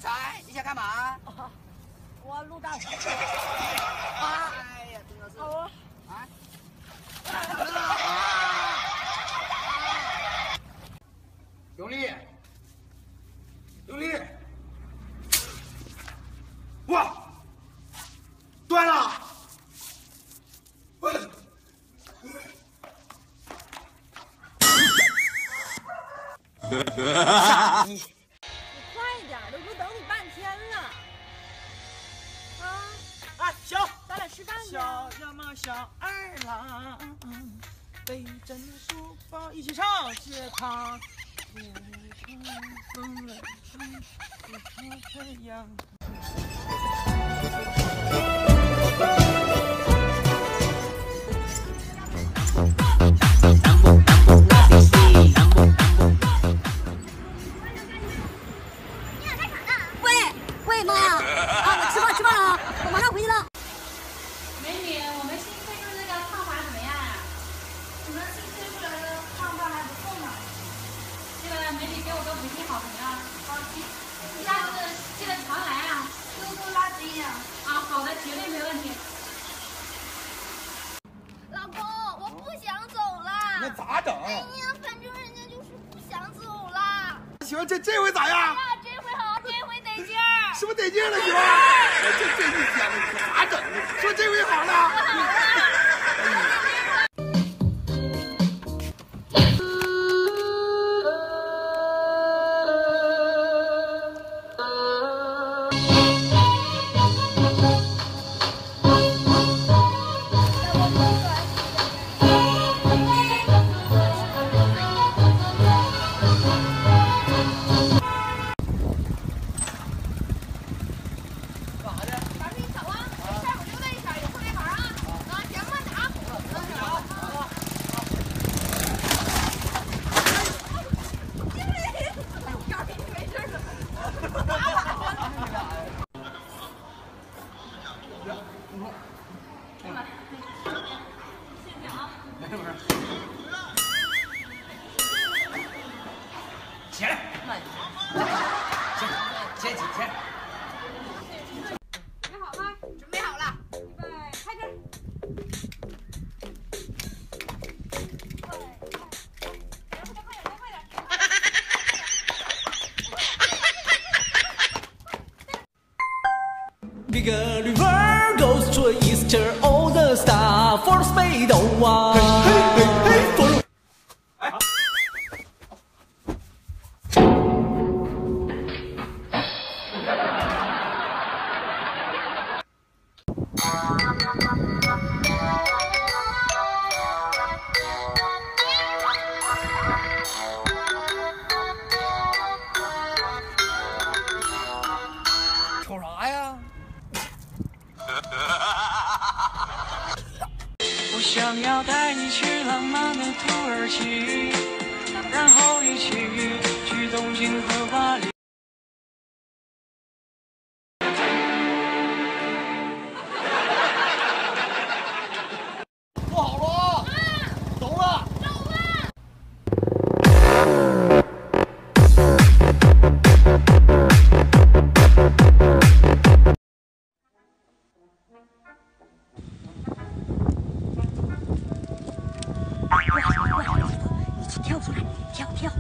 菜，你想干嘛？ 我录大活。 哎呀，真的是。 我啊！用力！用力！哇！断了！ 傻逼！你快点，都等你半天了。 啊，行， 咱俩吃饭去。 小呀嘛小二郎，背着你的书包一起上学堂。风冷风，太阳。 喂，妈呀！我吃饭了，我马上回去了。 美女，我们新推出的那个烫法怎么样啊？你们新推出来的烫法还不错嘛。这个美女给我个5星好评啊！好，你下次记得常来啊，多拉近呀。啊，好的，绝对没问题。 老公，我不想走了。 那咋整？ 哎呀，反正人家就是不想走了。 媳妇，这回咋样？ 这回好，这回得劲儿。 是不是得劲了，媳妇？这一天了，可咋整呢？说这回好了。起来，先起。 准备好吗？准备好了。预备，开始。 Big river goes to east, all the star for speed one. Hey, follow. 瞅啥呀？ 我想要带你去浪漫的土耳其，然后一起去东京和巴黎。 做好了，走了。 你跳出来，跳。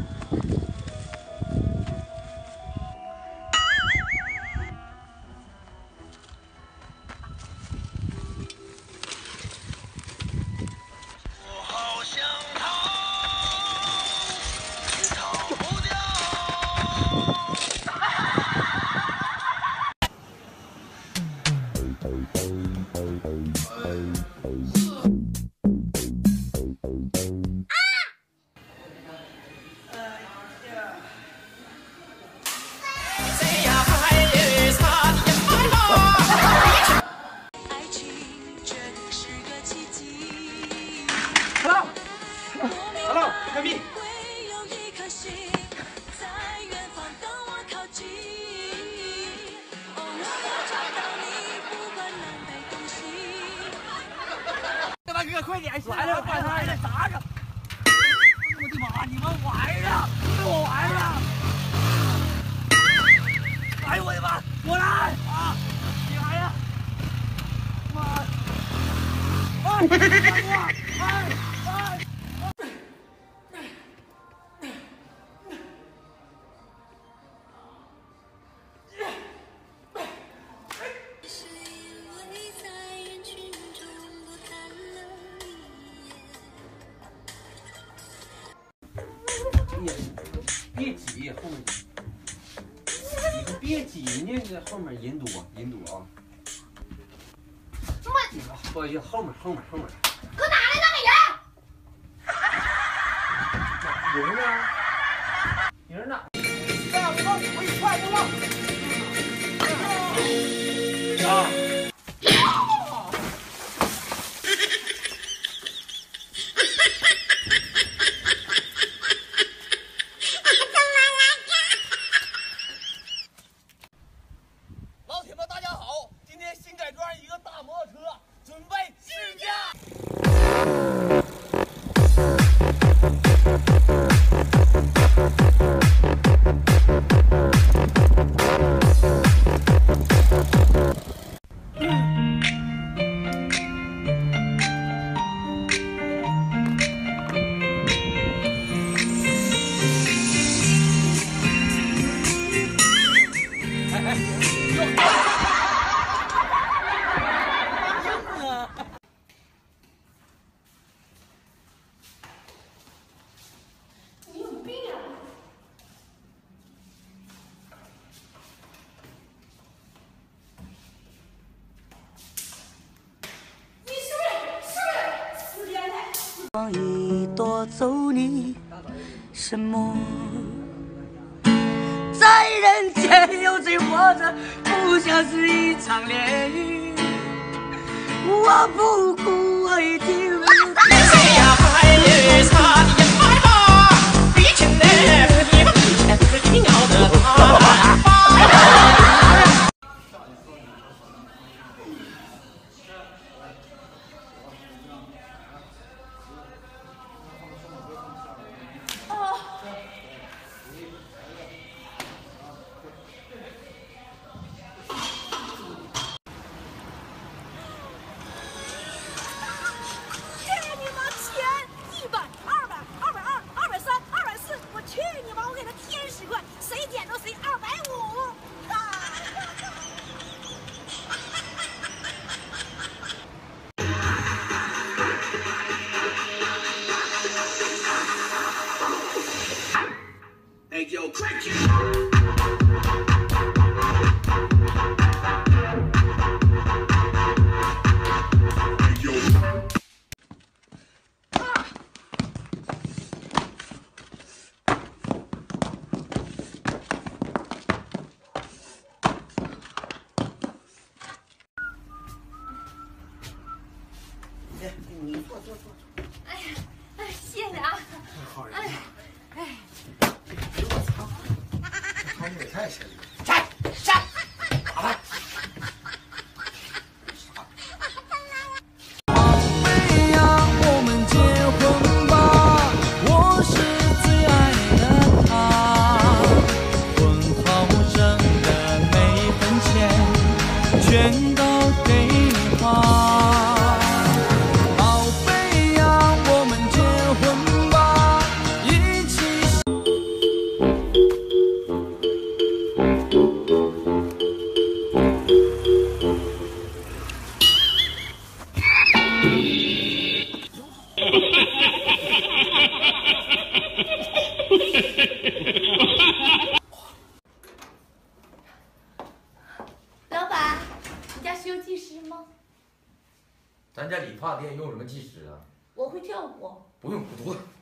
好想逃，却逃不掉。Hello， 隔壁。 大哥，快点，来了，快来了，咋整？我的妈，你们玩呀？跟我玩呀？哎呦我的妈！ 过来啊！你来呀！妈！ 别挤后面，你可别挤，人家这后面人多啊。不好意思，后面。 搁哪来那人呢？人呢？ 大哥，我一块不忘。老铁们，大家好！今天新改装一个大摩托车，准备试驾。 你有病啊！你是不是死变态？ 光一夺走你什么？在人间有罪活着，不像是一场炼狱。我不顾为情。谁呀白日擦的眼白吧，比前的你们以前是挺好的他。 谢谢啊！ 也太神了！ 全都给你花，宝贝呀，我们结婚吧，一起。 老板，你家需要技师吗？ 咱家理发店用什么技师啊？ 我会跳舞。 不用，不多。